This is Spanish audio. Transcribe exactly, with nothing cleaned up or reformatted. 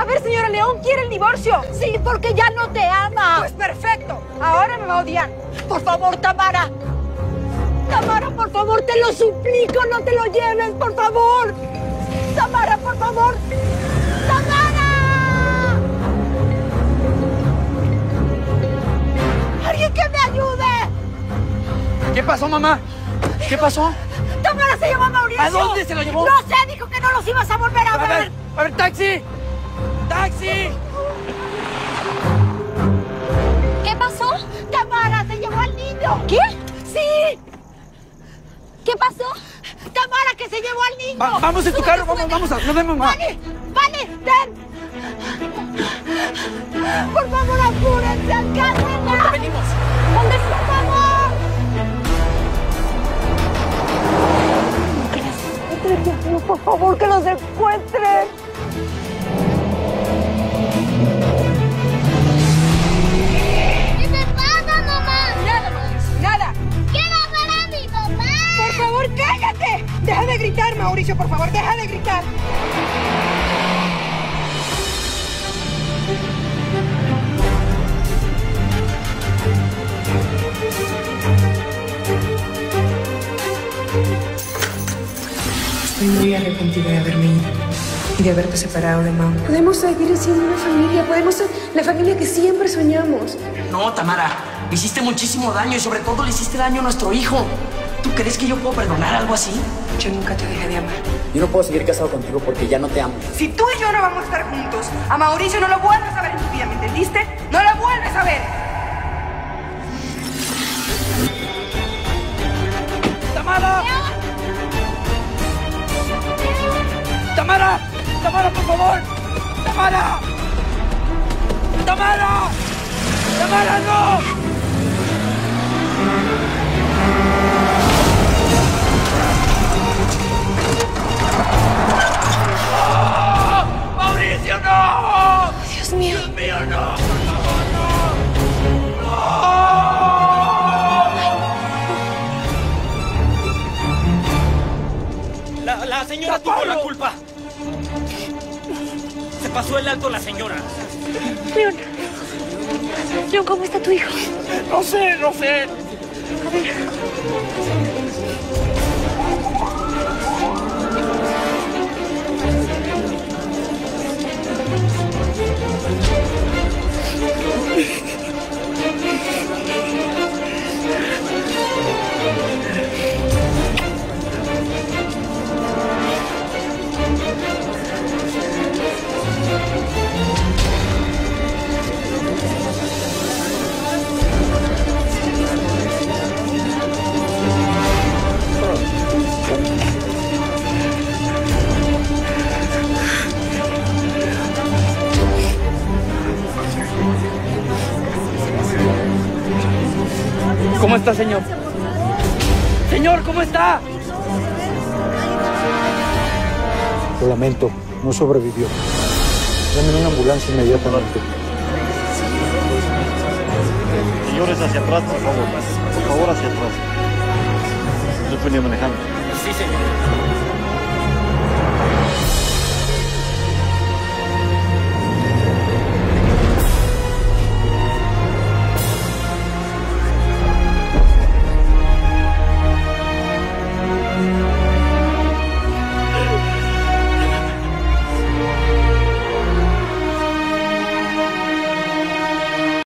ver, señora León, quiere el divorcio. Sí, porque ya no te ama. Pues perfecto. Ahora me va a odiar. Por favor, Tamara. Tamara, por favor, te lo suplico, no te lo lleves, por favor. Tamara, por favor. ¡Tamara! ¡Alguien que me ayude! ¿Qué pasó, mamá? ¿Qué pasó? ¡Tamara se llevó a Mauricio! ¿A dónde se lo llevó? No sé, dijo que no los ibas a volver a, a ver. ver. A ver, taxi. ¡Taxi! ¿Qué pasó? Tamara se llevó al niño. ¿Qué? Sí. ¿Qué pasó? Tamara, que se llevó al niño. Va, vamos en tu carro, vamos, vamos. Nos vemos, mamá. Vale, vale, ven. Por favor, apúrense, alcáncenla. ¿Dónde venimos? ¿Dónde está, por favor? Por favor, que los encuentren. ¿Qué te pasa, mamá? Nada más. Nada. ¡Quiero ver a mi papá! Por favor, cállate. Deja de gritar, Mauricio, por favor, deja de gritar. Estoy muy arrepentida de haberme ido y de haberte separado de mamá. Podemos seguir siendo una familia, podemos ser la familia que siempre soñamos. No, Tamara, me hiciste muchísimo daño y sobre todo le hiciste daño a nuestro hijo. ¿Tú crees que yo puedo perdonar algo así? Yo nunca te dejé de amar. Yo no puedo seguir casado contigo porque ya no te amo. Si tú y yo no vamos a estar juntos, a Mauricio no lo vuelves a ver en tu vida, ¿me entendiste? ¡No lo vuelves a ver! ¡Tamara! ¡Tamara! ¡Tamara, por favor! ¡Tamara! ¡Tamara! ¡Tamara, no! ¡Oh! ¡Mauricio, no! Dios mío. ¡Dios mío, no! La, la señora tuvo la culpa. Se pasó el alto la señora. León. León, ¿cómo está tu hijo? No sé, no sé. A ver. ¿Cómo está, señor? Señor, ¿cómo está? Lo lamento, no sobrevivió. Llamen una ambulancia inmediatamente. Señores, hacia atrás, por favor. Por favor, hacia atrás. Yo venía manejando. Sí, señor.